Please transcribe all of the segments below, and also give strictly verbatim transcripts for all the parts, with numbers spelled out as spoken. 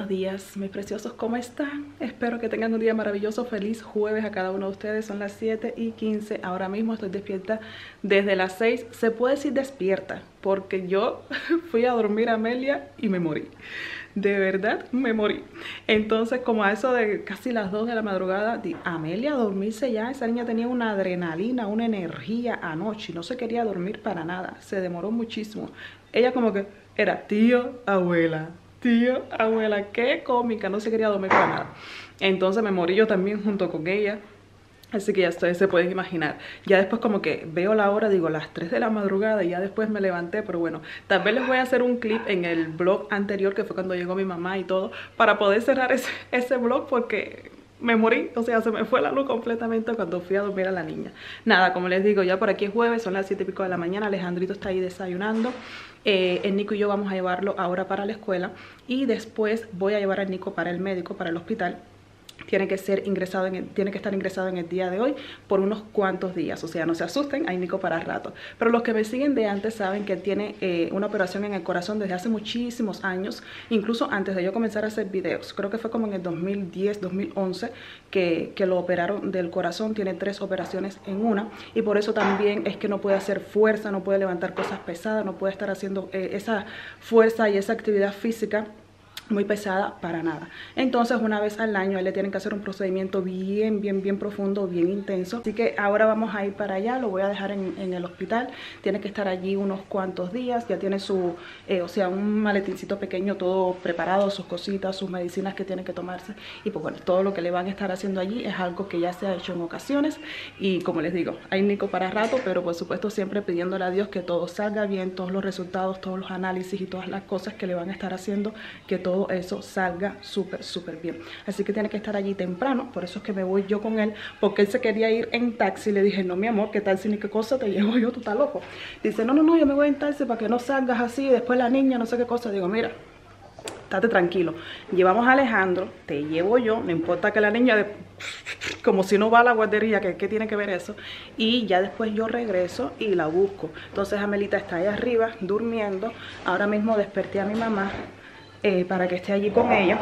buenos días, mis preciosos, ¿cómo están? Espero que tengan un día maravilloso, feliz jueves a cada uno de ustedes. Son las siete y quince, ahora mismo estoy despierta desde las seis. Se puede decir despierta, porque yo fui a dormir a Amelia y me morí. De verdad, me morí. Entonces, como a eso de casi las dos de la madrugada, di, Amelia a dormirse ya. Esa niña tenía una adrenalina, una energía anoche. No se quería dormir para nada. Se demoró muchísimo. Ella como que era tío, abuela, tío, abuela. Qué cómica, no se quería dormir para nada. Entonces me morí yo también junto con ella. Así que ya ustedes se pueden imaginar. Ya después como que veo la hora, digo las tres de la madrugada y ya después me levanté. Pero bueno, tal vez les voy a hacer un clip en el vlog anterior, que fue cuando llegó mi mamá y todo, para poder cerrar ese, ese vlog, porque me morí. O sea, se me fue la luz completamente cuando fui a dormir a la niña. Nada, como les digo, ya por aquí es jueves, son las siete y pico de la mañana. Alejandrito está ahí desayunando. Eh, el Nico y yo vamos a llevarlo ahora para la escuela. Y después voy a llevar al Nico para el médico, para el hospital. Tiene que ser ingresado en el, tiene que estar ingresado en el día de hoy por unos cuantos días. O sea, no se asusten, hay Nico para rato. Pero los que me siguen de antes saben que él tiene eh, una operación en el corazón desde hace muchísimos años. Incluso antes de yo comenzar a hacer videos. Creo que fue como en el dos mil diez, dos mil once que, que lo operaron del corazón. Tiene tres operaciones en una. Y por eso también es que no puede hacer fuerza, no puede levantar cosas pesadas, no puede estar haciendo eh, esa fuerza y esa actividad física muy pesada para nada. Entonces una vez al año a él le tienen que hacer un procedimiento bien, bien, bien profundo, bien intenso. Así que ahora vamos a ir para allá, lo voy a dejar en, en el hospital. Tiene que estar allí unos cuantos días. Ya tiene su, eh, o sea, un maletincito pequeño todo preparado, sus cositas, sus medicinas que tiene que tomarse. Y pues bueno, todo lo que le van a estar haciendo allí es algo que ya se ha hecho en ocasiones. Y como les digo, hay Nico para rato, pero por supuesto siempre pidiéndole a Dios que todo salga bien, todos los resultados, todos los análisis y todas las cosas que le van a estar haciendo, que todo todo eso salga súper súper bien. Así que tiene que estar allí temprano. Por eso es que me voy yo con él, porque él se quería ir en taxi. Le dije, no mi amor, ¿qué tal si ni qué cosa te llevo yo? Tú estás loco. Dice, no, no, no, yo me voy en taxi para que no salgas así, después la niña, no sé qué cosa. Digo, mira, estate tranquilo, llevamos a Alejandro, te llevo yo, no importa que la niña de... como si no va a la guardería, que qué tiene que ver eso, y ya después yo regreso y la busco. Entonces Amelita está ahí arriba durmiendo. Ahora mismo desperté a mi mamá Eh, para que esté allí con ella.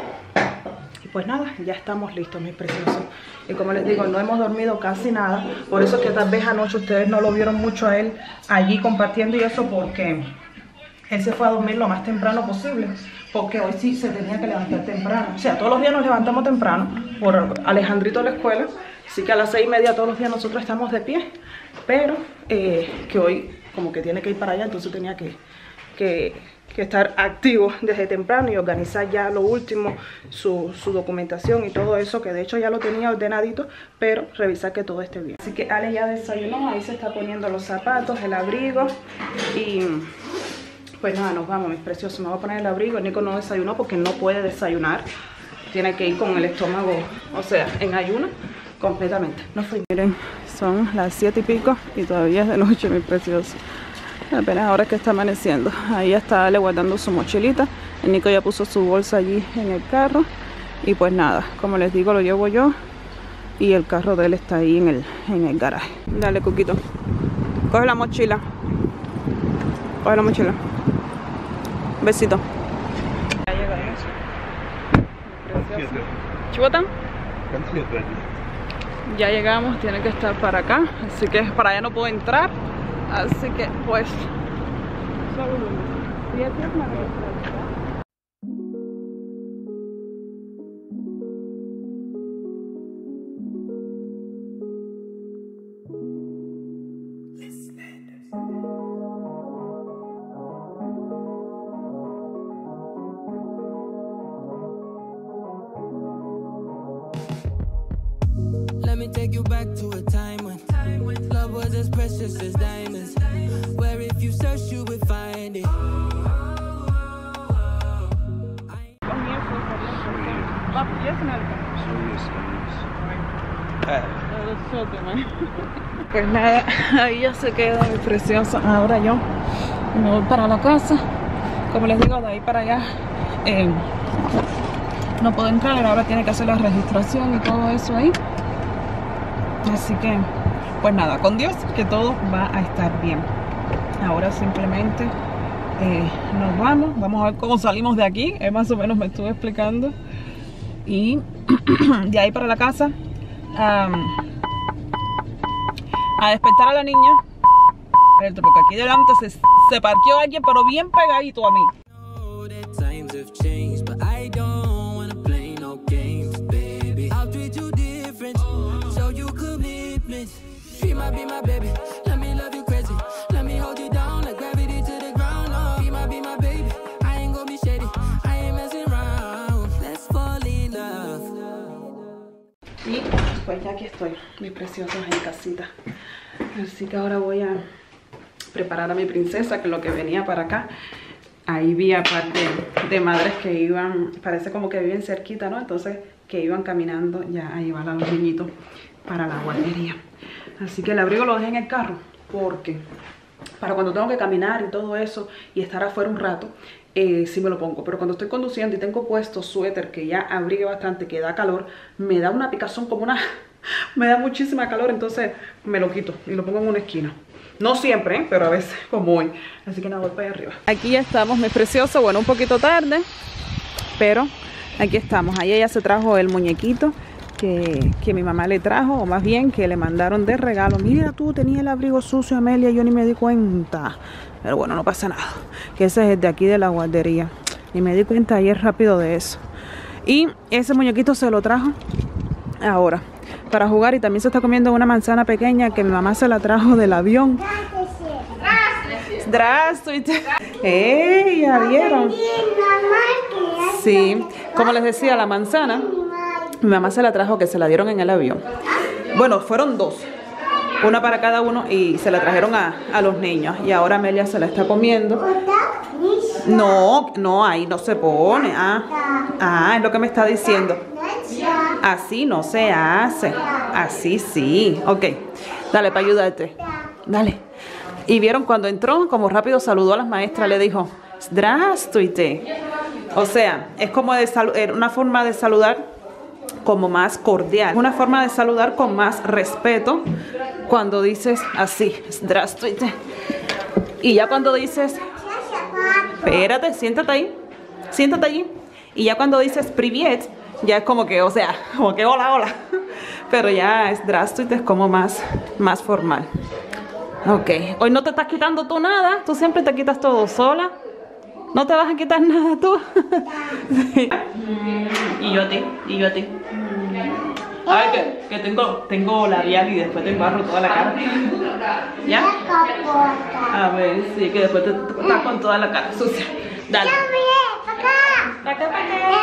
Y pues nada, ya estamos listos, mis preciosos. Y como les digo, no hemos dormido casi nada. Por eso es que tal vez anoche ustedes no lo vieron mucho a él allí compartiendo y eso, porque él se fue a dormir lo más temprano posible, porque hoy sí se tenía que levantar temprano. O sea, todos los días nos levantamos temprano por Alejandrito a la escuela. Así que a las seis y media todos los días nosotros estamos de pie. Pero eh, que hoy como que tiene que ir para allá, entonces tenía que... que que estar activo desde temprano y organizar ya lo último, su, su documentación y todo eso, que de hecho ya lo tenía ordenadito, pero revisar que todo esté bien. Así que Ale ya desayunó, ahí se está poniendo los zapatos, el abrigo y pues nada, nos vamos, mis preciosos. Me voy a poner el abrigo. Nico no desayunó porque no puede desayunar, tiene que ir con el estómago, o sea, en ayuno completamente. No fui. Miren, son las siete y pico y todavía es de noche, mis preciosos. Apenas ahora es que está amaneciendo. Ahí está Ale guardando su mochilita. El Nico ya puso su bolsa allí en el carro. Y pues nada, como les digo, lo llevo yo. Y el carro de él está ahí en el, en el garaje. Dale, Cuquito. Coge la mochila. Coge la mochila. Besito. Ya llegamos. ¿Chibotan? Ya llegamos, tiene que estar para acá. Así que para allá no puedo entrar. Así que pues let me take you back to a time when, time when love was as precious as diamonds, where if you search you would find it. Pues nada, ahí ya se queda mi preciosa. Ahora yo me voy para la casa. Como les digo, de ahí para allá eh, no puedo entrar. Ahora tiene que hacer la registración y todo eso ahí. Así que pues nada, con Dios que todo va a estar bien. Ahora simplemente eh, nos vamos. Vamos a ver cómo salimos de aquí. Él más o menos me estuvo explicando. Y de ahí para la casa, um, a despertar a la niña. Porque aquí delante se, se parqueó alguien, pero bien pegadito a mí. Y pues ya aquí estoy, mis preciosos, en casita. Así que ahora voy a preparar a mi princesa, que es lo que venía para acá. Ahí vi aparte de, de madres que iban, parece como que viven cerquita, ¿no? Entonces que iban caminando ya a llevar a los niñitos para la guardería. Así que el abrigo lo dejé en el carro porque para cuando tengo que caminar y todo eso y estar afuera un rato, eh, sí me lo pongo. Pero cuando estoy conduciendo y tengo puesto suéter que ya abrigue bastante, que da calor, me da una picazón como una... me da muchísima calor, entonces me lo quito y lo pongo en una esquina. No siempre, ¿eh? Pero a veces como hoy. Así que nada, voy para allá arriba. Aquí ya estamos, mis preciosos. Bueno, un poquito tarde, pero aquí estamos. Ahí ella se trajo el muñequito que, que mi mamá le trajo, o más bien que le mandaron de regalo. Mira tú, tenía el abrigo sucio, Amelia, yo ni me di cuenta. Pero bueno, no pasa nada. Que ese es el de aquí de la guardería. Y me di cuenta ayer rápido de eso. Y ese muñequito se lo trajo ahora para jugar, y también se está comiendo una manzana pequeña que mi mamá se la trajo del avión. Здравствуйте. ¡Ey! ¿Ya vieron? Sí, como les decía, la manzana mi mamá se la trajo, que se la dieron en el avión. Bueno, fueron dos, una para cada uno, y se la trajeron a, a los niños. Y ahora Amelia se la está comiendo. No, no, ahí no se pone. Ah, ah, es lo que me está diciendo. Así no se hace. Así sí. Ok, dale para ayudarte. Dale. Y vieron cuando entró, como rápido saludó a las maestras, le dijo Здравствуйте. O sea, es como de una forma de saludar como más cordial, una forma de saludar con más respeto cuando dices así, Здравствуйте. Y ya cuando dices, espérate, siéntate ahí, siéntate allí. Y ya cuando dices Привет, ya es como que, o sea, como que hola, hola. Pero ya Здравствуйте es como más, más formal. Ok, hoy no te estás quitando tú nada, tú siempre te quitas todo sola. No te vas a quitar nada tú. Sí. Y yo a ti, y yo a ti. Ay, que, que tengo, tengo labial y después te embarro toda la cara. ¿Ya? A ver, sí, que después te, te estás con toda la cara sucia. Dale. Para acá, para acá.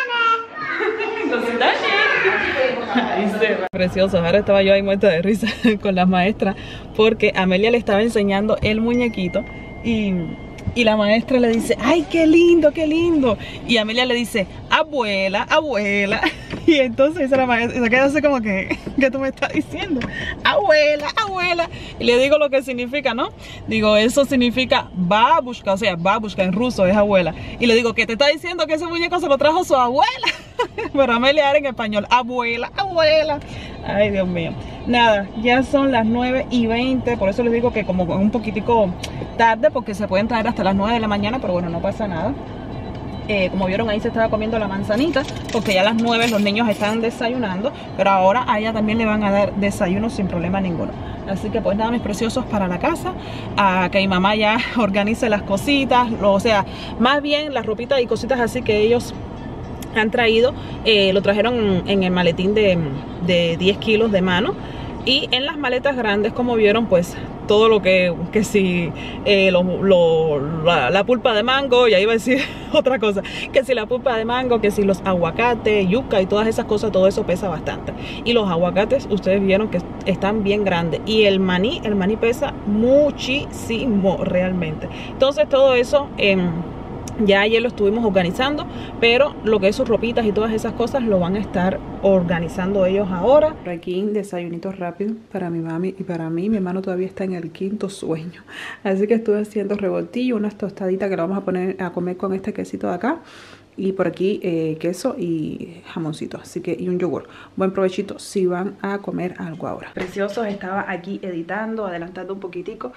Precioso. Ahora estaba yo ahí muerta de risa con las maestras porque Amelia le estaba enseñando el muñequito y, y la maestra le dice, ay, qué lindo, qué lindo. Y Amelia le dice, abuela, abuela. Y entonces la maestra se queda así como que, ¿qué tú me estás diciendo? Abuela, abuela. Y le digo lo que significa, ¿no? Digo, eso significa babushka, o sea, babushka en ruso es abuela. Y le digo, ¿qué te está diciendo? Que ese muñeco se lo trajo su abuela. Pero Amelia era en español, abuela, abuela. Ay, Dios mío. Nada, ya son las nueve y veinte, por eso les digo que como un poquitico tarde, porque se pueden traer hasta las nueve de la mañana, pero bueno, no pasa nada. Eh, como vieron, ahí se estaba comiendo la manzanita, porque ya a las nueve los niños están desayunando, pero ahora a ella también le van a dar desayuno sin problema ninguno. Así que pues nada, mis preciosos, para la casa, a que mi mamá ya organice las cositas, lo, o sea, más bien las ropitas y cositas así que ellos han traído, eh, lo trajeron en el maletín de, de diez kilos de mano. Y en las maletas grandes, como vieron, pues todo lo que, que si eh, lo, lo, la, la pulpa de mango, ya iba a decir otra cosa, que si la pulpa de mango, que si los aguacates, yuca y todas esas cosas, todo eso pesa bastante. Y los aguacates, ustedes vieron que están bien grandes. Y el maní, el maní pesa muchísimo realmente. Entonces todo eso... Eh, ya ayer lo estuvimos organizando, pero lo que es sus ropitas y todas esas cosas lo van a estar organizando ellos ahora. Por aquí, desayunito rápido para mi mami y para mí. Mi hermano todavía está en el quinto sueño. Así que estuve haciendo revoltillo, unas tostaditas que le vamos a poner a comer con este quesito de acá. Y por aquí eh, queso y jamoncito, así que y un yogur. Buen provechito si van a comer algo ahora. Preciosos, estaba aquí editando, adelantando un poquitico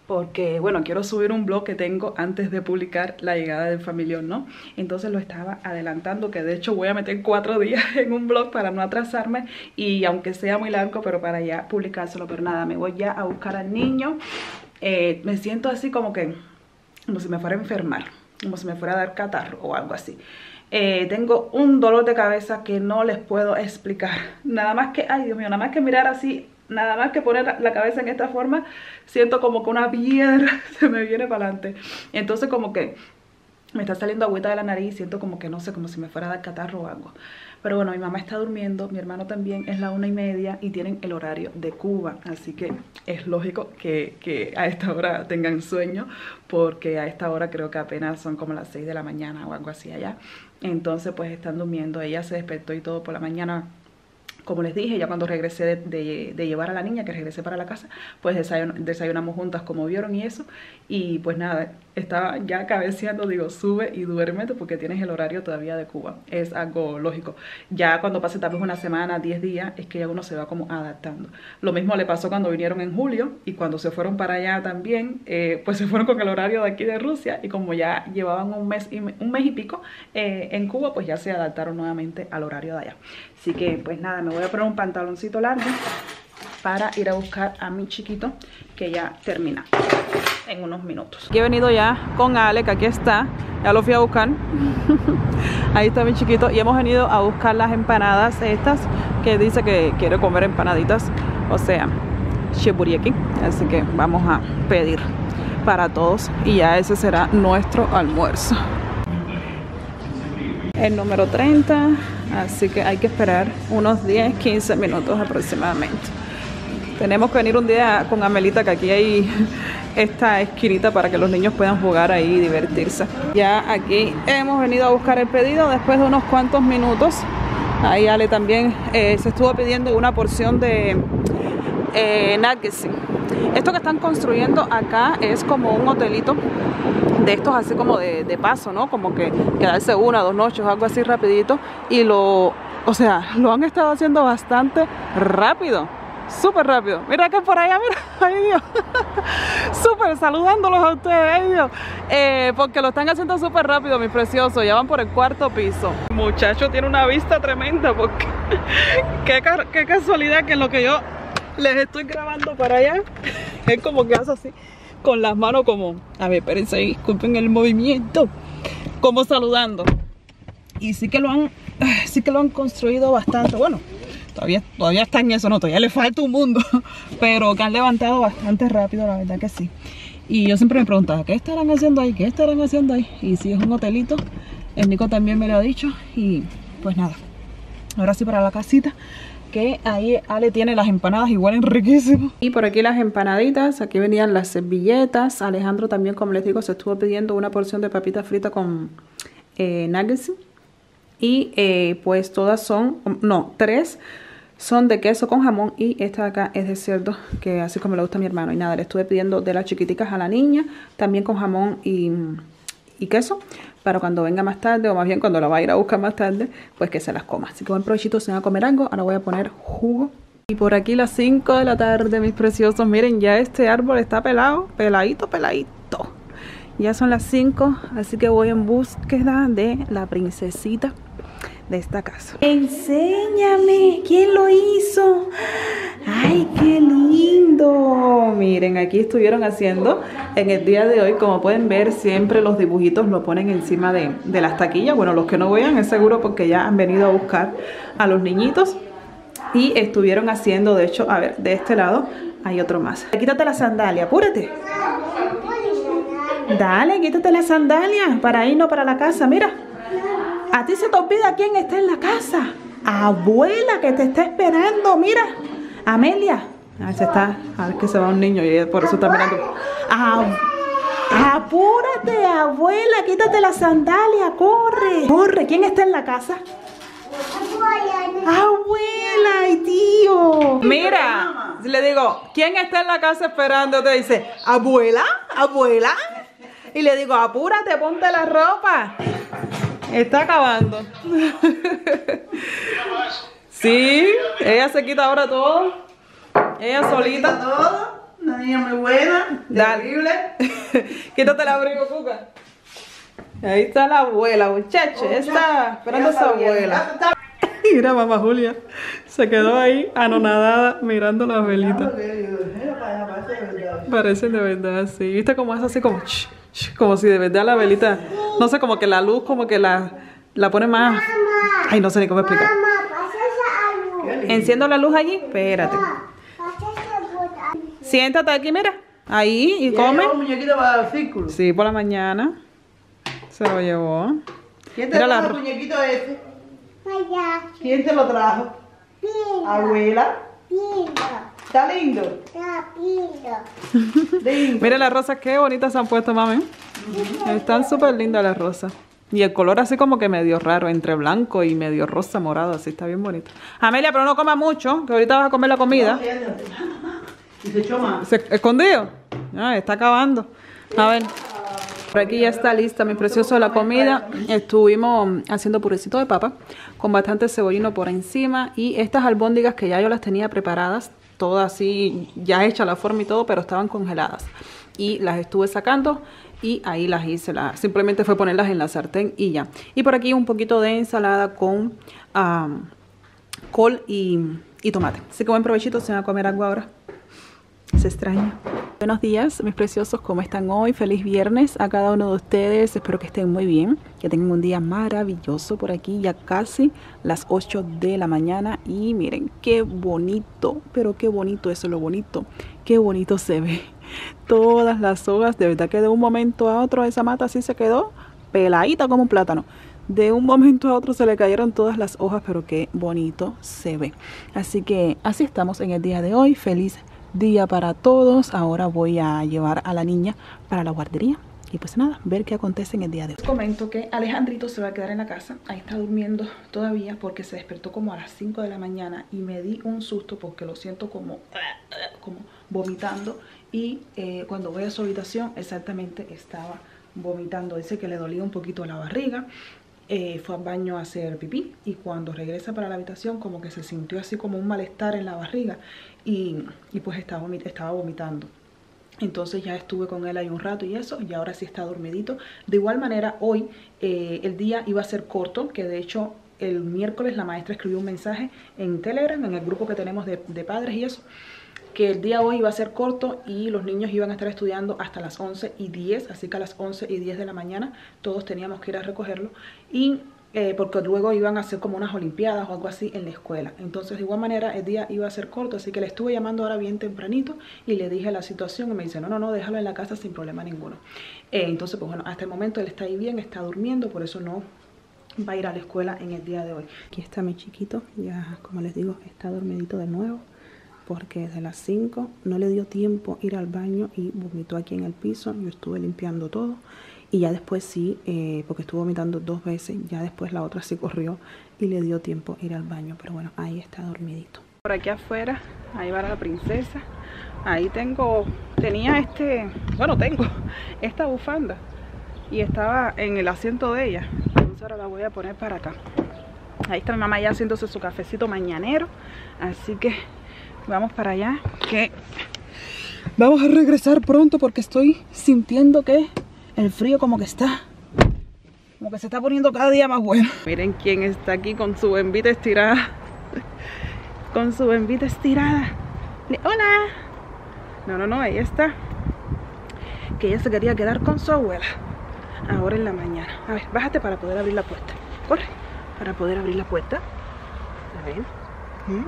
porque bueno, quiero subir un vlog que tengo antes de publicar la llegada del familión, ¿no? Entonces lo estaba adelantando, que de hecho voy a meter cuatro días en un vlog para no atrasarme, y aunque sea muy largo, pero para ya publicárselo. Pero nada, me voy ya a buscar al niño. eh, me siento así como que como si me fuera a enfermar, como si me fuera a dar catarro o algo así. Eh, tengo un dolor de cabeza que no les puedo explicar. Nada más que, ay Dios mío, nada más que mirar así, nada más que poner la cabeza en esta forma, siento como que una piedra se me viene para adelante. Entonces como que me está saliendo agüita de la nariz, siento como que no sé, como si me fuera a dar catarro o algo. Pero bueno, mi mamá está durmiendo, mi hermano también, es la una y media y tienen el horario de Cuba. Así que es lógico que, que a esta hora tengan sueño, porque a esta hora creo que apenas son como las seis de la mañana o algo así allá. Entonces pues están durmiendo, ella se despertó y todo por la mañana. Como les dije, ya cuando regresé de, de, de llevar a la niña, que regresé para la casa, pues desayun, desayunamos juntas como vieron y eso. Y pues nada, estaba ya cabeceando, digo, sube y duérmete porque tienes el horario todavía de Cuba. Es algo lógico. Ya cuando pase tal vez una semana, diez días, es que ya uno se va como adaptando. Lo mismo le pasó cuando vinieron en julio y cuando se fueron para allá también, eh, pues se fueron con el horario de aquí de Rusia, y como ya llevaban un mes y, un mes y pico eh, en Cuba, pues ya se adaptaron nuevamente al horario de allá. Así que pues nada, me voy a poner un pantaloncito largo para ir a buscar a mi chiquito, que ya termina en unos minutos. Aquí he venido ya con Ale, que aquí está, ya lo fui a buscar. Ahí está mi chiquito, y hemos venido a buscar las empanadas estas, que dice que quiere comer empanaditas, o sea, shiburieki. Así que vamos a pedir para todos y ya ese será nuestro almuerzo. El número treinta, así que hay que esperar unos diez, quince minutos aproximadamente. Tenemos que venir un día con Amelita, que aquí hay esta esquinita para que los niños puedan jugar ahí y divertirse. Ya aquí hemos venido a buscar el pedido después de unos cuantos minutos. Ahí Ale también eh, se estuvo pidiendo una porción de eh, nuggets. Esto que están construyendo acá es como un hotelito de estos así como de, de paso, ¿no? Como que quedarse una, dos noches, algo así rapidito. Y lo, o sea, lo han estado haciendo bastante rápido, súper rápido. Mira que por allá, mira, ay Dios, súper saludándolos a ustedes, ay Dios. Eh, porque lo están haciendo súper rápido, mis preciosos, ya van por el cuarto piso. El muchacho tiene una vista tremenda, porque qué, qué casualidad que en lo que yo les estoy grabando para allá, es como que hace así con las manos como, a ver, espérense, disculpen el movimiento, como saludando. Y sí que lo han, sí que lo han construido bastante. Bueno, todavía, todavía está en eso, no, todavía le falta un mundo, pero que han levantado bastante rápido, la verdad que sí. Y yo siempre me preguntaba, ¿qué estarán haciendo ahí? ¿Qué estarán haciendo ahí? Y sí, es un hotelito, el Nico también me lo ha dicho. Y pues nada, ahora sí para la casita, que ahí Ale tiene las empanadas y huelen riquísimo. Y por aquí las empanaditas, aquí venían las servilletas. Alejandro también, como les digo, se estuvo pidiendo una porción de papita frita con eh, nuggets. Y eh, pues todas son, no, tres son de queso con jamón, y esta de acá es de cerdo, que así como le gusta a mi hermano. Y nada, le estuve pidiendo de las chiquiticas a la niña, también con jamón y, y queso, para cuando venga más tarde, o más bien cuando la va a ir a buscar más tarde, pues que se las coma. Así que buen provechito, se van a comer algo. Ahora voy a poner jugo. Y por aquí las cinco de la tarde, mis preciosos. Miren, ya este árbol está pelado, peladito, peladito. Ya son las cinco, así que voy en búsqueda de la princesita de esta casa. Enséñame, ¿quién lo hizo? ¡Ay, qué lindo! Miren, aquí estuvieron haciendo en el día de hoy, como pueden ver, siempre los dibujitos lo ponen encima de, de las taquillas. Bueno, los que no vean es seguro porque ya han venido a buscar a los niñitos y estuvieron haciendo, de hecho, a ver, de este lado hay otro más. Quítate la sandalia, apúrate. Dale, quítate la sandalia para irnos para la casa, mira. A ti se te olvida quién está en la casa. Abuela, que te está esperando, mira. Amelia. A ver si está, a ver que se va un niño y por eso está mirando. Ah, apúrate, abuela, quítate la sandalia, corre. Corre, ¿quién está en la casa? Abuela y tío. Mira, le digo, ¿quién está en la casa esperando? Te dice, abuela, abuela. Y le digo, apúrate, ponte la ropa. Está acabando. Sí, ella se quita ahora todo. Ella solita. Una niña muy buena, terrible. Quítate el abrigo, Cuca. Ahí está la abuela, muchacho. Ya está esperando a su abuela. Mira, mamá Julia se quedó ahí anonadada mirando las velitas. Parecen de verdad, sí. ¿Viste cómo es así como ch, ch, como si de verdad la velita, no sé, como que la luz como que la, la pone más... Ay, no sé ni cómo explicar. Enciendo la luz allí, espérate. Siéntate aquí, mira. Ahí y come. Un muñequito para el círculo. Sí, por la mañana se lo llevó. ¿Quién te Mira trajo la- el muñequito ese? ¿Quién te lo trajo? Abuela. ¿Está lindo? Lindo. Mira las rosas, qué bonitas se han puesto, mami. Están súper lindas las rosas. Y el color así como que medio raro, entre blanco y medio rosa morado, así está bien bonito. Amelia, pero no coma mucho, que ahorita vas a comer la comida. Y se echó más. ¿Se escondido? Ah, está acabando. A ver. Por aquí ya está lista, mi precioso, la comida. Estuvimos haciendo purecito de papa con bastante cebollino por encima. Y estas albóndigas que ya yo las tenía preparadas, todas así, ya hecha la forma y todo, pero estaban congeladas. Y las estuve sacando y ahí las hice. La, simplemente fue ponerlas en la sartén y ya. Y por aquí un poquito de ensalada con um, col y, y tomate. Así que buen provechito, se van a comer algo ahora. Se extraña. Buenos días, mis preciosos, ¿cómo están hoy? Feliz viernes a cada uno de ustedes. Espero que estén muy bien, que tengan un día maravilloso por aquí. Ya casi las ocho de la mañana y miren qué bonito, pero qué bonito, eso es lo bonito. Qué bonito se ve. Todas las hojas, de verdad que de un momento a otro esa mata así se quedó peladita como un plátano. De un momento a otro se le cayeron todas las hojas, pero qué bonito se ve. Así que así estamos en el día de hoy. Feliz día para todos. Ahora voy a llevar a la niña para la guardería y pues nada, ver qué acontece en el día de hoy. Les comento que Alejandrito se va a quedar en la casa. Ahí está durmiendo todavía porque se despertó como a las cinco de la mañana y me di un susto porque lo siento como, como vomitando y eh, cuando voy a su habitación exactamente estaba vomitando. Dice que le dolía un poquito la barriga. Eh, fue al baño a hacer pipí y cuando regresa para la habitación como que se sintió así como un malestar en la barriga y, y pues estaba, estaba vomitando. Entonces ya estuve con él ahí un rato y eso, y ahora sí está dormidito. De igual manera hoy eh, el día iba a ser corto, que de hecho el miércoles la maestra escribió un mensaje en Telegram, en el grupo que tenemos de, de padres y eso, que el día hoy iba a ser corto y los niños iban a estar estudiando hasta las once y diez, así que a las once y diez de la mañana todos teníamos que ir a recogerlo y eh, porque luego iban a hacer como unas olimpiadas o algo así en la escuela. Entonces de igual manera el día iba a ser corto, así que le estuve llamando ahora bien tempranito y le dije la situación y me dice no, no, no, déjalo en la casa sin problema ninguno. Eh, entonces pues bueno, hasta el momento él está ahí bien, está durmiendo, por eso no va a ir a la escuela en el día de hoy. Aquí está mi chiquito, ya como les digo, está dormidito de nuevo, porque desde las cinco no le dio tiempo ir al baño y vomitó aquí en el piso. Yo estuve limpiando todo y ya después sí, eh, porque estuvo vomitando dos veces, ya después la otra sí corrió y le dio tiempo ir al baño, pero bueno, ahí está dormidito. Por aquí afuera, ahí va la princesa. Ahí tengo, tenía este, bueno tengo esta bufanda y estaba en el asiento de ella, entonces ahora la voy a poner para acá. Ahí está mi mamá ya haciéndose su cafecito mañanero, así que vamos para allá, que vamos a regresar pronto porque estoy sintiendo que el frío como que está, como que se está poniendo cada día más bueno. Miren quién está aquí con su bembita estirada, con su bembita estirada. Hola. No, no, no, ahí está. Que ella se quería quedar con su abuela ahora en la mañana. A ver, bájate para poder abrir la puerta. Corre, para poder abrir la puerta. A ver. ¿Mm?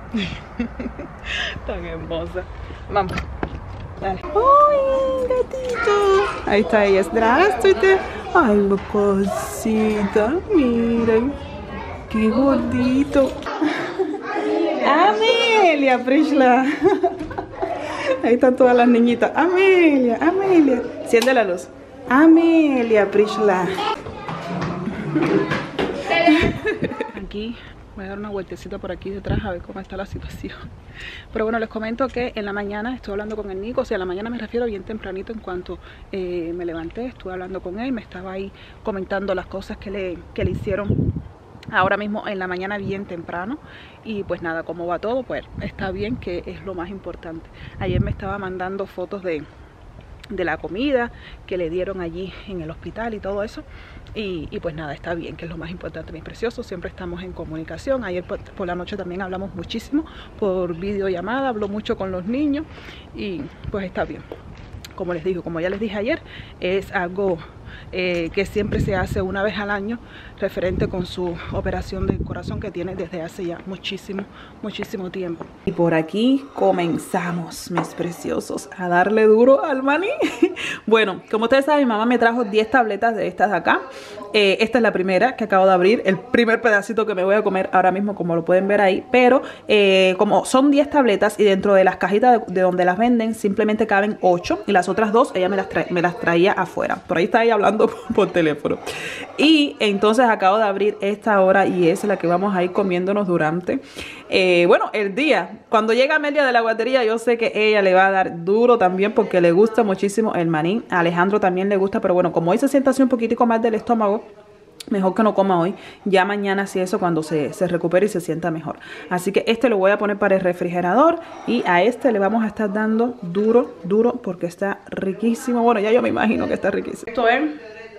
Tan hermosa. Vamos. Dale. ¡Ay, gatito! Ahí está ella. Здравствуйте. Ay, mi cosita. Miren. Qué gordito. Amelia пришла. Ahí están todas las niñitas. Amelia, Amelia. Enciende la luz. Amelia пришла. Aquí voy a dar una vueltecita por aquí detrás a ver cómo está la situación. Pero bueno, les comento que en la mañana estuve hablando con el Nico. O sea, a la mañana me refiero bien tempranito. En cuanto eh, me levanté, estuve hablando con él. Me estaba ahí comentando las cosas que le, que le hicieron ahora mismo en la mañana bien temprano. Y pues nada, cómo va todo, pues está bien, que es lo más importante. Ayer me estaba mandando fotos de, de la comida que le dieron allí en el hospital y todo eso. Y, y pues nada, está bien, que es lo más importante, mis preciosos. Siempre estamos en comunicación. Ayer por, por la noche también hablamos muchísimo por videollamada, habló mucho con los niños y pues está bien. Como les digo, como ya les dije ayer, es algo eh, que siempre se hace una vez al año, referente con su operación del corazón que tiene desde hace ya muchísimo, muchísimo tiempo. Y por aquí comenzamos, mis preciosos, a darle duro al maní. Bueno, como ustedes saben, mi mamá me trajo diez tabletas de estas de acá. Eh, esta es la primera que acabo de abrir, el primer pedacito que me voy a comer ahora mismo, como lo pueden ver ahí. Pero eh, como son diez tabletas y dentro de las cajitas de, de donde las venden simplemente caben ocho, y las otras dos ella me las, tra me las traía afuera. Por ahí está ella hablando por, por teléfono. Y entonces acabo de abrir esta ahora y es la que vamos a ir comiéndonos durante, eh, bueno, el día. Cuando llega Amelia de la guardería, yo sé que ella le va a dar duro también porque le gusta muchísimo el maní. A Alejandro también le gusta, pero bueno, como hoy se sienta así un poquitico más del estómago, mejor que no coma hoy, ya mañana sí, eso cuando se, se recupere y se sienta mejor. Así que este lo voy a poner para el refrigerador y a este le vamos a estar dando duro, duro, porque está riquísimo. Bueno, ya yo me imagino que está riquísimo. Esto es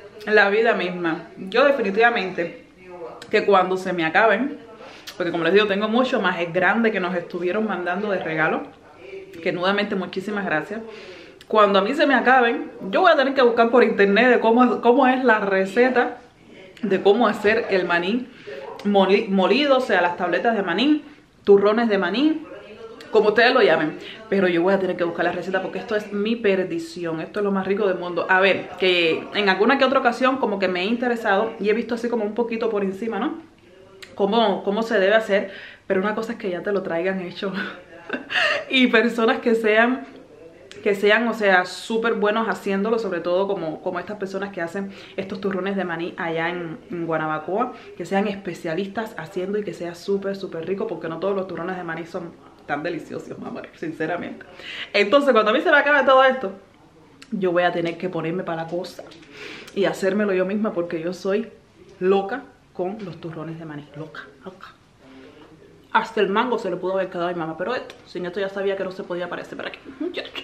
la vida misma. Yo definitivamente que cuando se me acaben, porque como les digo, tengo mucho más el grande que nos estuvieron mandando de regalo, que nuevamente muchísimas gracias. Cuando a mí se me acaben, yo voy a tener que buscar por internet de cómo, cómo es la receta de cómo hacer el maní molido, o sea, las tabletas de maní, turrones de maní, como ustedes lo llamen. Pero yo voy a tener que buscar la receta porque esto es mi perdición. Esto es lo más rico del mundo. A ver, que en alguna que otra ocasión como que me he interesado y he visto así como un poquito por encima, ¿no? Cómo, cómo se debe hacer. Pero una cosa es que ya te lo traigan hecho. Y personas que sean... que sean, o sea, súper buenos haciéndolo, sobre todo como, como estas personas que hacen estos turrones de maní allá en, en Guanabacoa, que sean especialistas haciendo y que sea súper, súper rico, porque no todos los turrones de maní son tan deliciosos, mamá, sinceramente. Entonces, cuando a mí se me acabe todo esto, yo voy a tener que ponerme para la cosa y hacérmelo yo misma, porque yo soy loca con los turrones de maní, loca, loca. Hasta el mango se le pudo haber quedado a mi mamá, pero esto, sin esto ya sabía que no se podía aparecer por aquí. Muchacho.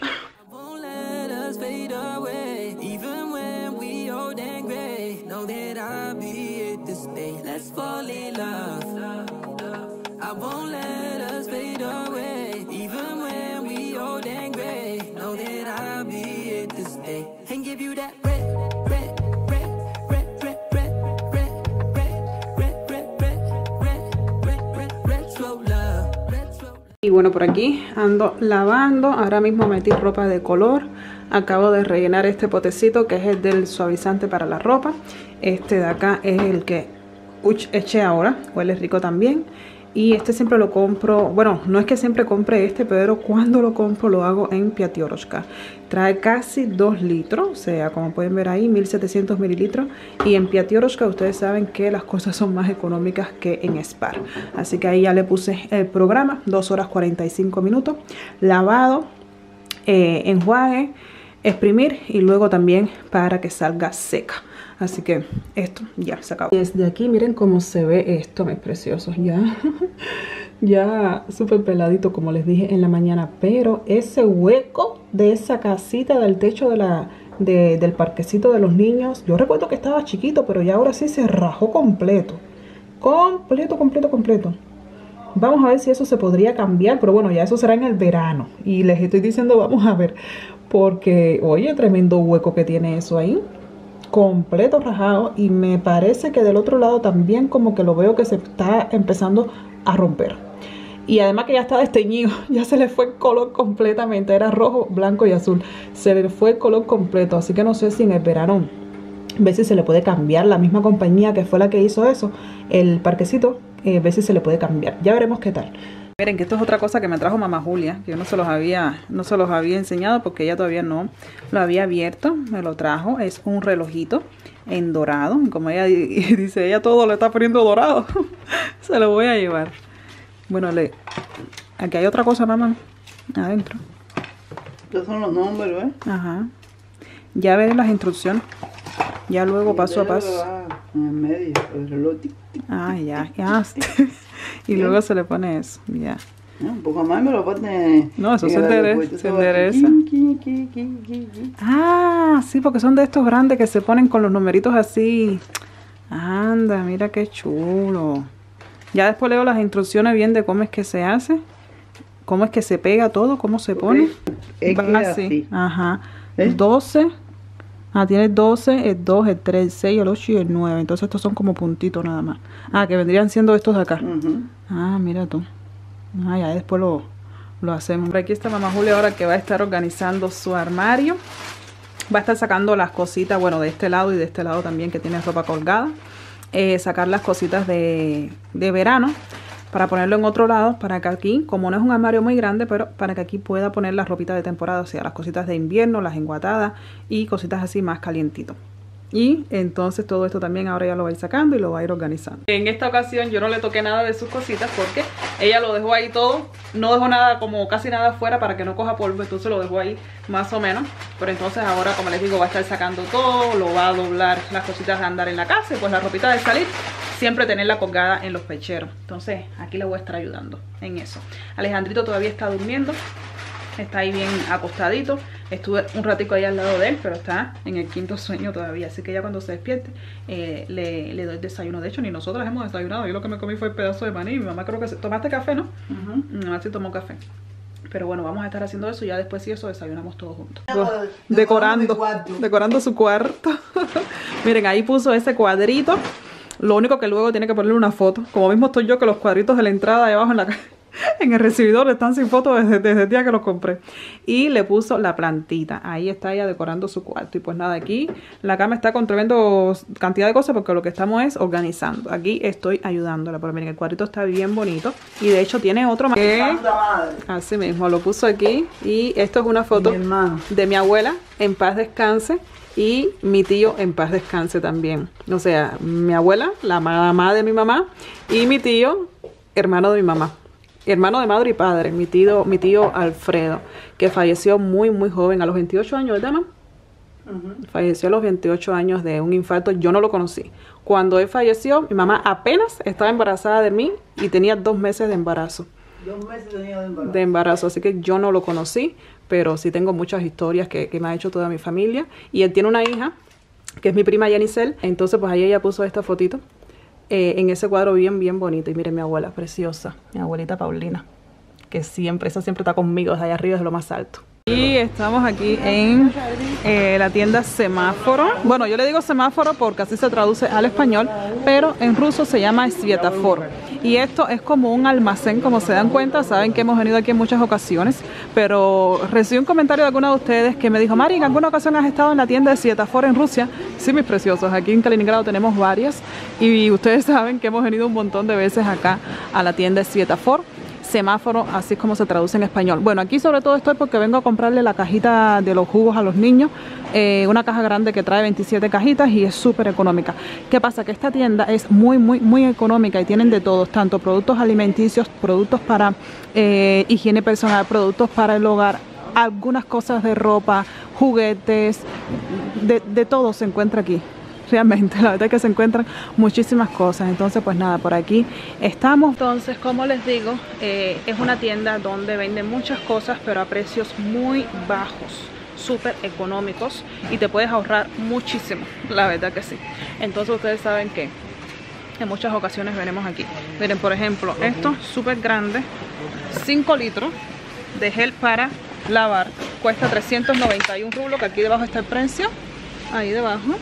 Y bueno, por aquí ando lavando. Ahora mismo metí ropa de color. Acabo de rellenar este potecito que es el del suavizante para la ropa. Este de acá es el que uch, eché ahora. Huele rico también. Y este siempre lo compro, bueno, no es que siempre compre este, pero cuando lo compro lo hago en Piatioroshka. Trae casi dos litros, o sea, como pueden ver ahí, mil setecientos mililitros. Y en Piatioroshka ustedes saben que las cosas son más económicas que en Spar. Así que ahí ya le puse el programa, dos horas cuarenta y cinco minutos. Lavado, eh, enjuague, exprimir y luego también para que salga seca. Así que esto ya se acabó. Desde aquí miren cómo se ve esto, mis preciosos. Ya, ya súper peladito como les dije en la mañana. Pero ese hueco de esa casita del techo de la, de, del parquecito de los niños, yo recuerdo que estaba chiquito, pero ya ahora sí se rajó completo. Completo, completo, completo. Vamos a ver si eso se podría cambiar, pero bueno, ya eso será en el verano. Y les estoy diciendo, vamos a ver, porque oye, tremendo hueco que tiene eso ahí. Completo rajado, y me parece que del otro lado también como que lo veo que se está empezando a romper. Y además que ya está desteñido, ya se le fue el color completamente, era rojo, blanco y azul, se le fue el color completo. Así que no sé si en el verano ver si se le puede cambiar, la misma compañía que fue la que hizo eso, el parquecito, eh, ver si se le puede cambiar, ya veremos qué tal. Miren que esto es otra cosa que me trajo mamá Julia, que yo no se los había, no se los había enseñado porque ella todavía no lo había abierto. Me lo trajo, es un relojito en dorado. Como ella dice, ella todo le está poniendo dorado. Se lo voy a llevar. Bueno, le, aquí hay otra cosa, mamá, adentro. Estos son los números, ¿eh? Ajá. Ya veré las instrucciones. Ya luego paso a paso. En medio, el reloj. Ah, ya, ya. Y luego se le pone eso, ya. Un poco más me lo pone. No, eso se endereza. Se endereza. Ah, sí, porque son de estos grandes que se ponen con los numeritos así. Anda, mira qué chulo. Ya después leo las instrucciones bien de cómo es que se hace. Cómo es que se pega todo, cómo se pone. Es que así. así. Ajá. ¿Eh? doce. Ah, tiene doce, el dos, el tres, el seis, el ocho y el nueve. Entonces estos son como puntitos nada más. Ah, que vendrían siendo estos de acá. Uh-huh. Ah, mira tú. Ah, ya después lo, lo hacemos. Por aquí está mamá Julia ahora que va a estar organizando su armario. Va a estar sacando las cositas, bueno, de este lado y de este lado también que tiene ropa colgada. Eh, sacar las cositas de, de verano para ponerlo en otro lado, para que aquí, como no es un armario muy grande, pero para que aquí pueda poner las ropitas de temporada, o sea, las cositas de invierno, las enguatadas y cositas así más calientitos. Y entonces todo esto también ahora ya lo va a ir sacando y lo va a ir organizando. En esta ocasión yo no le toqué nada de sus cositas porque ella lo dejó ahí todo. No dejó nada, como casi nada afuera para que no coja polvo, entonces lo dejó ahí más o menos. Pero entonces ahora, como les digo, va a estar sacando todo, lo va a doblar las cositas de andar en la casa y pues la ropita de salir, siempre tenerla colgada en los pecheros. Entonces aquí le voy a estar ayudando en eso. Alejandrito todavía está durmiendo. Está ahí bien acostadito. Estuve un ratico ahí al lado de él, pero está en el quinto sueño todavía. Así que ya cuando se despierte eh, le, le doy desayuno. De hecho, ni nosotras hemos desayunado. Yo lo que me comí fue el pedazo de maní. Mi mamá creo que se... ¿Tomaste café, no? Uh-huh. Mi mamá sí tomó café. Pero bueno, vamos a estar haciendo eso. Y ya después sí eso desayunamos todos juntos. Decorando, decorando su cuarto. Miren, ahí puso ese cuadrito. Lo único que luego tiene que ponerle una foto. Como mismo estoy yo, que los cuadritos de la entrada ahí abajo en la calle, en el recibidor están sin foto desde, desde el día que los compré. Y le puso la plantita. Ahí está ella decorando su cuarto. Y pues nada, aquí la cama está con tremendo cantidad de cosas porque lo que estamos es organizando. Aquí estoy ayudándola. Pero miren, el cuadrito está bien bonito. Y de hecho tiene otro más. Así mismo, lo puso aquí. Y esto es una foto mi de mi abuela, en paz descanse. Y mi tío en paz descanse también. O sea, mi abuela, la mamá de mi mamá. Y mi tío, hermano de mi mamá. Hermano de madre y padre, mi tío, mi tío Alfredo, que falleció muy muy joven, a los veintiocho años, ¿verdad, mamá? Uh-huh. Falleció a los veintiocho años de un infarto. Yo no lo conocí. Cuando él falleció, mi mamá apenas estaba embarazada de mí y tenía dos meses de embarazo. Dos meses tenía de embarazo. De embarazo, así que yo no lo conocí, pero sí tengo muchas historias que, que me ha hecho toda mi familia. Y él tiene una hija, que es mi prima Yenicel, entonces pues ahí ella puso esta fotito. Eh, en ese cuadro bien, bien bonito. Y miren mi abuela, preciosa. Mi abuelita Paulina. Que siempre, esa siempre está conmigo desde allá arriba, desde lo más alto. Y estamos aquí en eh, la tienda Semáforo. Bueno, yo le digo semáforo porque así se traduce al español, pero en ruso se llama Svietofor. Y esto es como un almacén, como se dan cuenta. Saben que hemos venido aquí en muchas ocasiones, pero recibí un comentario de alguna de ustedes que me dijo: Mari, ¿en alguna ocasión has estado en la tienda de Svietofor en Rusia? Sí, mis preciosos, aquí en Kaliningrado tenemos varias y ustedes saben que hemos venido un montón de veces acá a la tienda de Svietofor. Semáforo, así es como se traduce en español. Bueno, aquí sobre todo estoy porque vengo a comprarle la cajita de los jugos a los niños. Eh, una caja grande que trae veintisiete cajitas y es súper económica. ¿Qué pasa? Que esta tienda es muy, muy, muy económica y tienen de todos, tanto productos alimenticios, productos para eh, higiene personal, productos para el hogar, algunas cosas de ropa, juguetes, de, de todo se encuentra aquí. Realmente, la verdad es que se encuentran muchísimas cosas. Entonces pues nada, por aquí estamos. Entonces, como les digo, eh, es una tienda donde venden muchas cosas pero a precios muy bajos, súper económicos, y te puedes ahorrar muchísimo, la verdad que sí. Entonces ustedes saben que en muchas ocasiones venimos aquí. Miren, por ejemplo, esto súper grande, cinco litros de gel para lavar, cuesta trescientos noventa y un rublos, que aquí debajo está el precio, ahí debajo,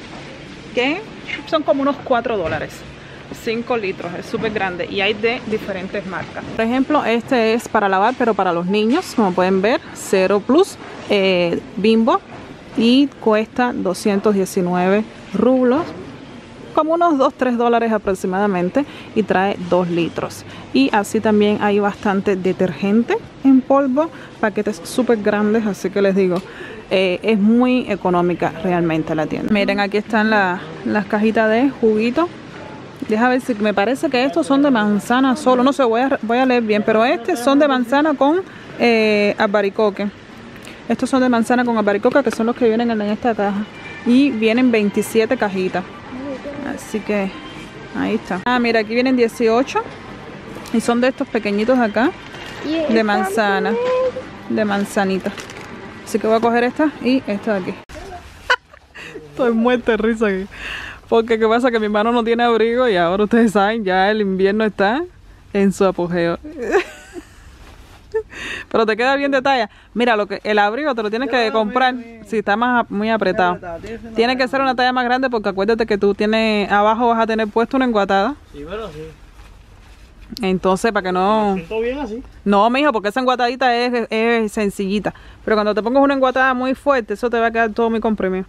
que son como unos cuatro dólares. cinco litros, es súper grande y hay de diferentes marcas. Por ejemplo, este es para lavar pero para los niños, como pueden ver, Cero Plus, eh, Bimbo, y cuesta doscientos diecinueve rublos, como unos dos a tres dólares aproximadamente, y trae dos litros. Y así también hay bastante detergente en polvo, paquetes súper grandes, así que les digo, eh, es muy económica realmente la tienda. Miren, aquí están la, las cajitas de juguito. Deja ver si me parece que estos son de manzana solo, no sé, voy a, voy a leer bien, pero estos son de manzana con eh, albaricoque. Estos son de manzana con albaricoque, que son los que vienen en esta caja. y vienen veintisiete cajitas. Así que ahí está. Ah, mira, aquí vienen dieciocho y son de estos pequeñitos de acá, de manzana, de manzanita. Así que voy a coger esta y esta de aquí. Estoy muerta de risa aquí. Porque qué pasa que mi hermano no tiene abrigo y ahora ustedes saben, ya el invierno está en su apogeo. Pero te queda bien de talla. Mira, lo que el abrigo te lo tienes que comprar si está más muy apretado. Tiene que ser una talla más grande porque acuérdate que tú tienes abajo vas a tener puesto una enguatada. Sí, pero sí. Entonces, para que no... ¿Me siento bien así? No, mijo, porque esa enguatadita es, es sencillita. Pero cuando te pongas una enguatada muy fuerte, eso te va a quedar todo muy comprimido.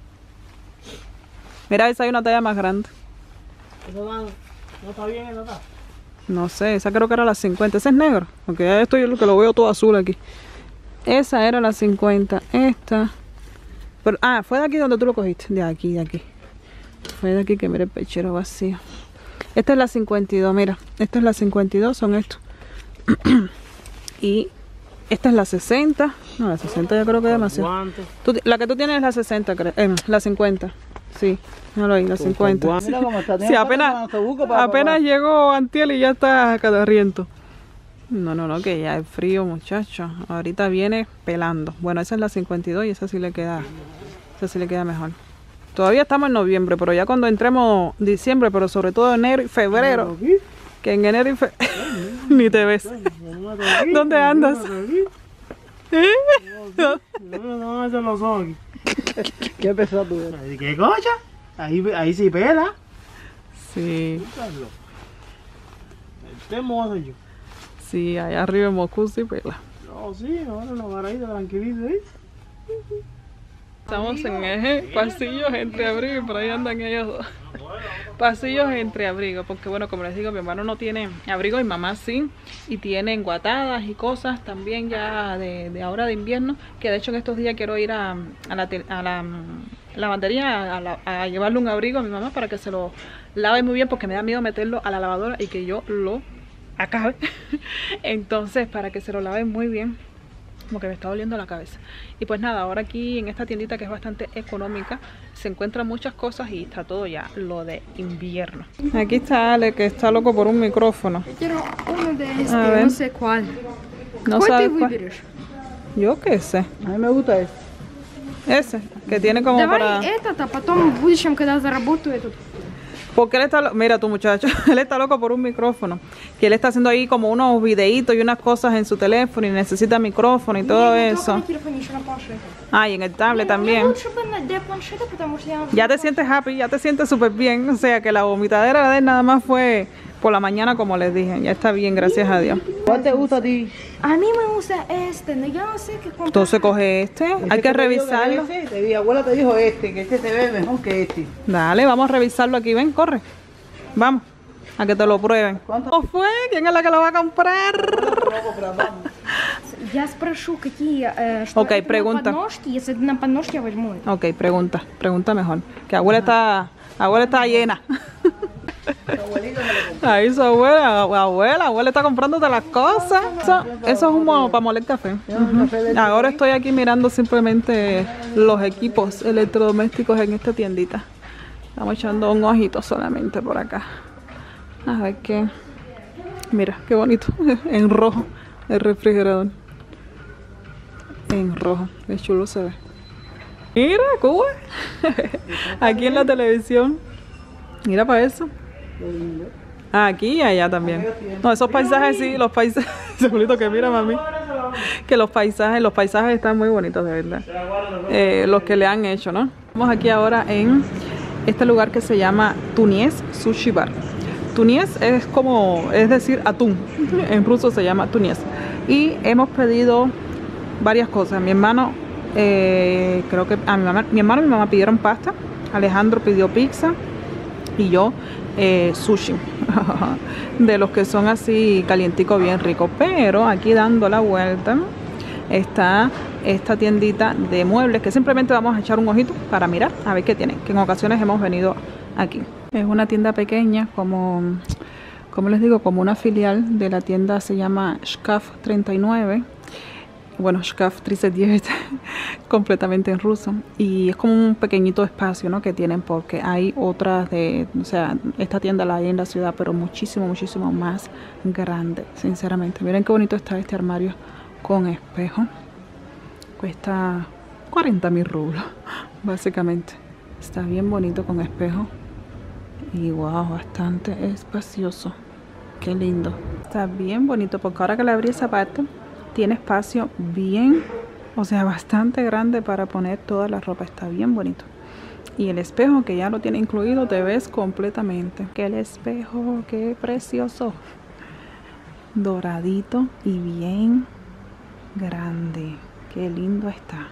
Mira, esa hay una talla más grande. ¿Eso no, no está bien esa talla? No sé, esa creo que era la cincuenta. Ese es negro, porque ya estoy lo que lo veo todo azul aquí. Esa era la cincuenta. Esta. Pero, ah, fue de aquí donde tú lo cogiste. De aquí, de aquí. Fue de aquí que mira el pechero vacío. Esta es la cincuenta y dos, mira. Esta es la cincuenta y dos, son estos. Y esta es la sesenta. No, la sesenta yo creo que es demasiado. Tú, la que tú tienes es la sesenta, creo. Eh, la cincuenta. Sí, míralo ahí, la cincuenta. Mira cómo está. Sí, apenas, apenas llegó Antiel y ya está catarriento. No, no, no, que ya es frío, muchachos. Ahorita viene pelando. Bueno, esa es la cincuenta y dos y esa sí le queda, esa sí le queda mejor. Todavía estamos en noviembre, pero ya cuando entremos diciembre, pero sobre todo enero y febrero, que en enero y febrero ni te ves. ¿Dónde andas? ¿Eh? No, eso lo son. Qué pesado tú eres. ¿Qué cocha? Ahí, ahí sí pela. Sí. Este mozo yo. Sí, allá arriba en Moscú sí pela. No, sí, ahora no paradito, tranquilito, ¿eh? Estamos en eje, pasillos entre abrigos y por ahí andan ellos dos. Pasillos entre abrigos, porque bueno, como les digo, mi hermano no tiene abrigo y mamá sí. Y tiene enguatadas y cosas también ya de, de ahora de invierno. Que de hecho en estos días quiero ir a, a, la, a la lavandería a, la, a llevarle un abrigo a mi mamá para que se lo lave muy bien, porque me da miedo meterlo a la lavadora y que yo lo acabe. Entonces para que se lo lave muy bien, como que me está doliendo la cabeza. Y pues nada, ahora aquí en esta tiendita que es bastante económica se encuentran muchas cosas y está todo ya lo de invierno. Aquí está Ale, que está loco por un micrófono. Yo quiero uno de A este, ver. no sé cuál. No ¿Cuál sabes te cuál. выберешь? Yo qué sé. A mí me gusta eso. Ese, que tiene como Давай para... этот, а потом в будущем, когда заработаю этот. Porque él está, lo- mira tu muchacho, él está loco por un micrófono. Que él está haciendo ahí como unos videitos y unas cosas en su teléfono y necesita micrófono y todo Не, не только eso. на телефоне, еще на планшете. Ah, y en el tablet Мне también. лучше бы на- для планшета, потому что я... Ya te sientes happy, ya te sientes súper bien. O sea que la vomitadera de él nada más fue por la mañana, como les dije. Ya está bien, gracias a Dios. ¿Cuál te gusta a ti? A mí me gusta este, no, yo no sé qué comprar. Entonces coge este, hay que revisarlo. Ese, te di, abuela te dijo este, que este se ve mejor que este. Dale, vamos a revisarlo aquí, ven, corre. Vamos, a que te lo prueben. ¿Cuánto? ¿Cómo fue? ¿Quién es la que lo va a comprar? Я спрошу, какие, э, что Ok, это на pregunta. подножке, если это на подножке, я возьму это. Ok, pregunta, pregunta mejor. Que abuela está, abuela está llena. Ahí su abuela, abuela, abuela está comprándote las cosas. Eso, eso es un para moler café. Ujú. Ahora estoy aquí mirando simplemente los equipos electrodomésticos en esta tiendita. Estamos echando un ojito solamente por acá. A ver qué. Mira, qué bonito. En rojo el refrigerador. En rojo, qué chulo se ve. Mira, Cuba. Aquí en la televisión. Mira para eso. Ah, aquí y allá también. No, esos paisajes sí, los paisajes. Segurito que mira, mami. Que los paisajes, los paisajes están muy bonitos, de verdad. Eh, los que le han hecho, ¿no? Estamos aquí ahora en este lugar que se llama Tunies Sushi Bar. Tunies es como, es decir, atún. En ruso se llama Tunies. Y hemos pedido varias cosas. Mi hermano, eh, creo que a mi mamá, mi hermano y mi mamá pidieron pasta. Alejandro pidió pizza. Y yo eh, sushi. De los que son así calienticos, bien ricos. Pero aquí dando la vuelta está esta tiendita de muebles que simplemente vamos a echar un ojito para mirar a ver qué tienen, que en ocasiones hemos venido aquí. Es una tienda pequeña, como, como les digo, como una filial de la tienda, se llama Shkaf treinta y nueve. Bueno, Shkaf treinta diez completamente en ruso. Y es como un pequeñito espacio, ¿no? Que tienen, porque hay otras de... O sea, esta tienda la hay en la ciudad, pero muchísimo, muchísimo más grande, sinceramente. Miren qué bonito está este armario con espejo. Cuesta cuarenta mil rublos, básicamente. Está bien bonito con espejo. Y wow, bastante espacioso. Qué lindo. Está bien bonito, porque ahora que le abrí esa parte... Tiene espacio bien, o sea, bastante grande para poner toda la ropa. Está bien bonito. Y el espejo que ya lo tiene incluido, te ves completamente. Que el espejo, qué precioso. Doradito y bien grande. Qué lindo está.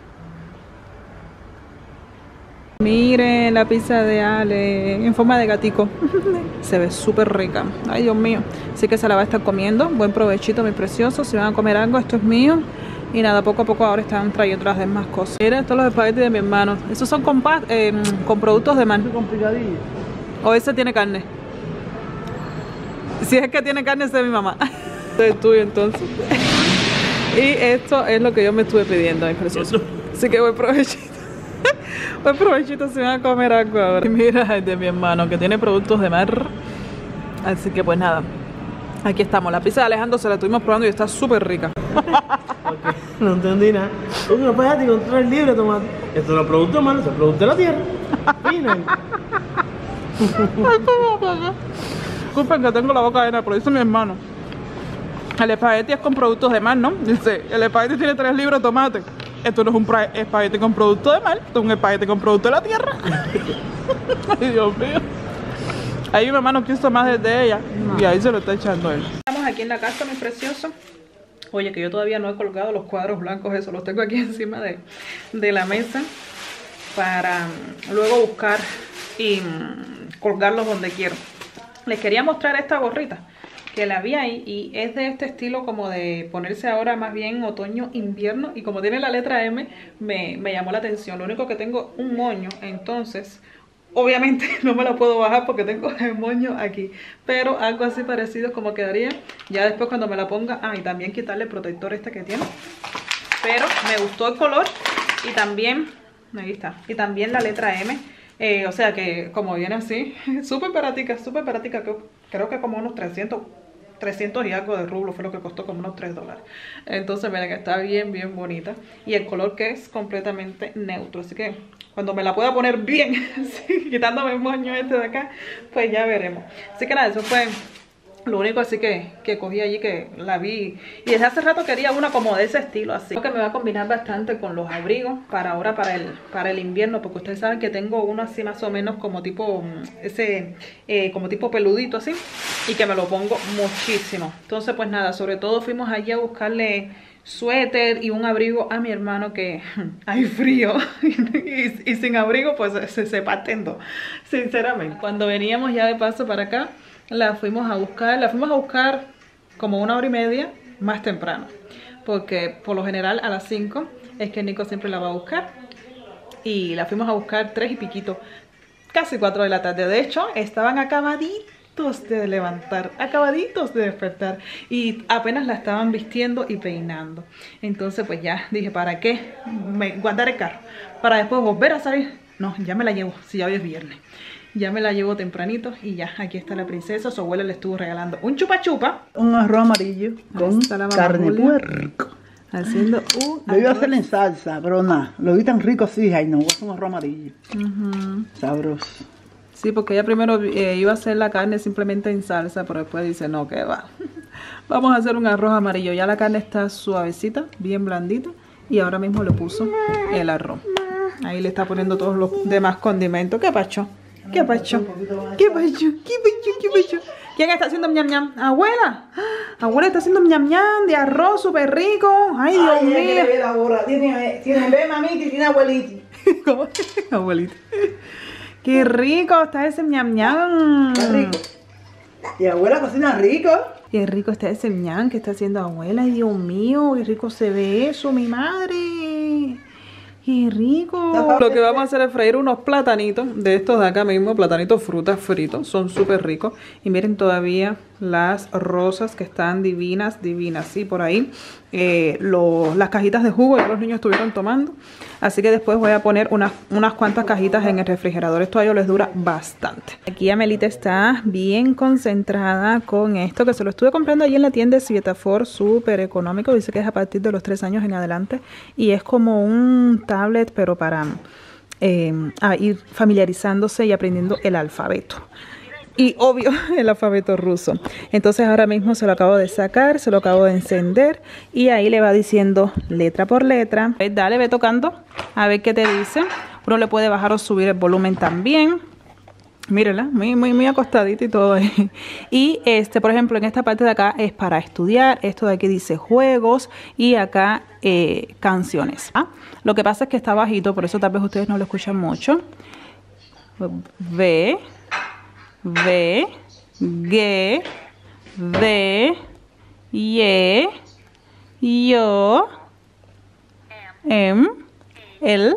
Miren la pizza de Ale en forma de gatico. Se ve súper rica. Ay, Dios mío. Así que se la va a estar comiendo. Buen provechito, mi precioso. Si van a comer algo, esto es mío. Y nada, poco a poco ahora están trayendo las demás cosas. Miren, estos son los espaguetis de mi hermano. Esos son con, eh, con productos de mar. Con picadillo. O ese tiene carne. Si es que tiene carne, ese es mi mamá. Este es tuyo, entonces. Y esto es lo que yo me estuve pidiendo, mi precioso. Así que buen provechito. Buen provechito si van a comer algo ahora. Y mira, es de mi hermano que tiene productos de mar. Así que pues nada, aquí estamos. La pizza de Alejandro se la estuvimos probando y está súper rica. Okay. No entendí nada. Un espagueti con tres libras de tomate. Esto no es producto de mar, esto es producto de la tierra. Fina. Disculpen que tengo la boca llena, pero dice mi hermano. El espagueti es con productos de mar, ¿no? Dice, el espagueti tiene tres libras de tomate. Esto no es un espagueti con producto de mar, esto es un espagueti con producto de la tierra. Ay, Dios mío. Ahí mi hermano quiso más desde ella no. Y ahí se lo está echando él. Estamos aquí en la casa, mi precioso. Oye, que yo todavía no he colgado los cuadros blancos, eso los tengo aquí encima de, de la mesa para luego buscar y mm, colgarlos donde quiero. Les quería mostrar esta gorrita que la vi ahí y es de este estilo como de ponerse ahora más bien otoño invierno, y como tiene la letra M me, me llamó la atención. Lo único que tengo un moño, entonces obviamente no me la puedo bajar porque tengo el moño aquí, pero algo así parecido es como quedaría ya después cuando me la ponga. Ah, y también quitarle el protector este que tiene, pero me gustó el color y también, ahí está, y también la letra M. Eh, o sea que como viene así, súper baratica, súper baratica, creo, creo que como unos trescientos y algo de rublos fue lo que costó, como unos tres dólares. Entonces miren que está bien, bien bonita. Y el color que es completamente neutro, así que cuando me la pueda poner bien, sí, quitándome el moño este de acá, pues ya veremos. Así que nada, eso fue lo único así que, que cogí allí, que la vi. Y desde hace rato quería una como de ese estilo así. Creo que me va a combinar bastante con los abrigos para ahora, para el, para el invierno. Porque ustedes saben que tengo uno así más o menos como tipo, ese, eh, como tipo peludito así. Y que me lo pongo muchísimo. Entonces pues nada, sobre todo fuimos allí a buscarle suéter y un abrigo a mi hermano que hay frío. y, y sin abrigo pues se, se parten dos, sinceramente. Cuando veníamos ya de paso para acá, la fuimos a buscar, la fuimos a buscar como una hora y media más temprano, porque por lo general a las cinco es que Nico siempre la va a buscar, y la fuimos a buscar tres y piquito, casi cuatro de la tarde. De hecho, estaban acabaditos de levantar, acabaditos de despertar, y apenas la estaban vistiendo y peinando. Entonces pues ya dije, ¿para qué me guardar el carro? Para después volver a salir. No, ya me la llevo, si ya hoy es viernes. Ya me la llevo tempranito y ya, aquí está la princesa. Su abuela le estuvo regalando un chupa chupa. Un arroz amarillo con carne de puerco. Haciendo un Lo iba a hacer en salsa, pero nada, lo vi tan rico así, ay no, voy a hacer un arroz amarillo. Uh-huh. Sabroso. Sí, porque ella primero eh, iba a hacer la carne simplemente en salsa, pero después dice, no, que va. Vamos a hacer un arroz amarillo. Ya la carne está suavecita, bien blandita, y ahora mismo le puso el arroz. Ahí le está poniendo todos los demás condimentos. ¿Qué pacho? ¿Qué pacho? ¿Qué pacho? ¿Qué pacho? ¿Qué pacho? ¿Quién está haciendo ñam ñam? ¿Abuela? Abuela está haciendo ñam ñam de arroz súper rico. Ay, Dios Ay, mío. Ver ahora. Tiene, tiene ve, mamita, y tiene abuelita. ¿Cómo? Abuelita. Qué rico está ese ñam ñam. Qué rico. Y abuela cocina rico. Qué rico está ese ñam que está haciendo abuela. Ay, Dios mío, qué rico se ve eso, mi madre. ¡Qué rico! Lo que vamos a hacer es freír unos platanitos de estos de acá mismo, platanitos frutas fritos, son súper ricos. Y miren, todavía las rosas que están divinas, divinas. Sí, por ahí eh, lo, las cajitas de jugo ya los niños estuvieron tomando. Así que después voy a poner unas, unas cuantas cajitas en el refrigerador. Esto a ellos les dura bastante. Aquí Amelita está bien concentrada con esto, que se lo estuve comprando allí en la tienda de Svietafor, súper económico. Dice que es a partir de los tres años en adelante. Y es como un tablet, pero para eh, a ir familiarizándose y aprendiendo el alfabeto. Y obvio el alfabeto ruso. Entonces ahora mismo se lo acabo de sacar, se lo acabo de encender y ahí le va diciendo letra por letra. Dale, ve tocando a ver qué te dice. Uno le puede bajar o subir el volumen también. Mírala, muy, muy, muy acostadita y todo ahí. Y este, por ejemplo, en esta parte de acá es para estudiar. Esto de aquí dice juegos y acá eh, canciones. ¿Ah? Lo que pasa es que está bajito, por eso tal vez ustedes no lo escuchan mucho. Ve. V, G, D, Y, Yo, M, L,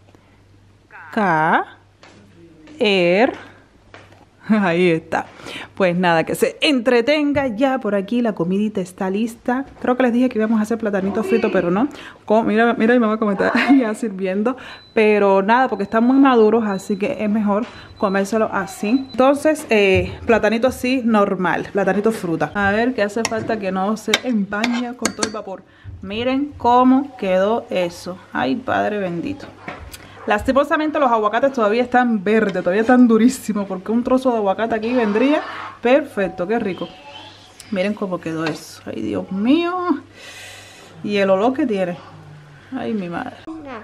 K, R. Ahí está. Pues nada, que se entretenga ya por aquí. La comidita está lista. Creo que les dije que íbamos a hacer platanito frito, pero no. Como, mira, mira mi mamá cómo está ya sirviendo. Pero nada, porque están muy maduros, así que es mejor comérselo así. Entonces, eh, platanito así, normal. Platanito fruta. A ver, que hace falta que no se empañe con todo el vapor. Miren cómo quedó eso. Ay, Padre bendito. Lastimosamente los aguacates todavía están verdes, todavía están durísimos, porque un trozo de aguacate aquí vendría perfecto. Qué rico. Miren cómo quedó eso. Ay, Dios mío. Y el olor que tiene. Ay, mi madre.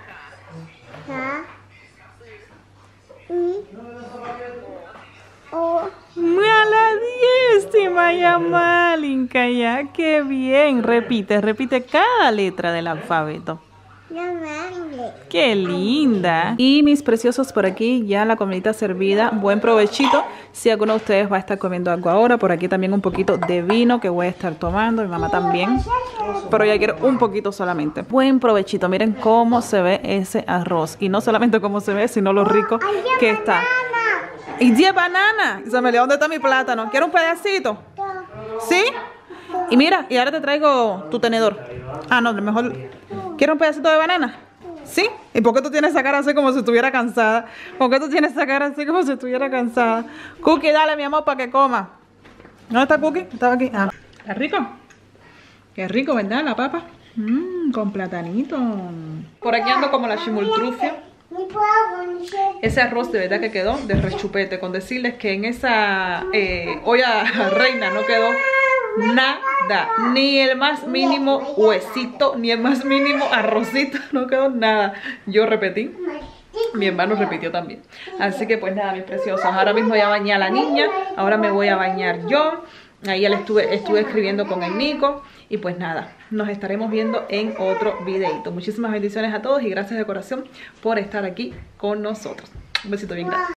Mala diésima ya malinca ya. Qué bien. Repite, repite cada letra del alfabeto. Qué linda. Y mis preciosos, por aquí ya la comidita servida. Buen provechito. Si alguno de ustedes va a estar comiendo algo ahora, por aquí también un poquito de vino que voy a estar tomando. Mi mamá también. Pero ya quiero un poquito solamente. Buen provechito. Miren cómo se ve ese arroz. Y no solamente cómo se ve, sino lo rico que está. Y diez bananas. Isamelia, ¿dónde está mi plátano? ¿Quieres un pedacito? ¿Sí? Y mira, y ahora te traigo tu tenedor. Ah, no, mejor... ¿Quieres un pedacito de banana? ¿Sí? ¿Y por qué tú tienes esa cara así como si estuviera cansada? ¿Por qué tú tienes esa cara así como si estuviera cansada? Cookie, dale, mi amor, para que coma. ¿Dónde está Cookie? Estaba aquí. Ah. ¿Está rico? Qué rico, ¿verdad? La papa. Mmm, con platanito. Por aquí ando como la chimultrufia. Ese arroz de verdad que quedó de rechupete. Con decirles que en esa eh, olla reina no quedó nada, ni el más mínimo huesito, ni el más mínimo arrocito, no quedó nada. Yo repetí, mi hermano repitió también. Así que pues nada, mis preciosos, ahora mismo ya bañé a la niña, ahora me voy a bañar yo. Ahí ya le estuve, estuve escribiendo con el Nico. Y pues nada, nos estaremos viendo en otro videito. Muchísimas bendiciones a todos y gracias de corazón por estar aquí con nosotros. Un besito bien grande.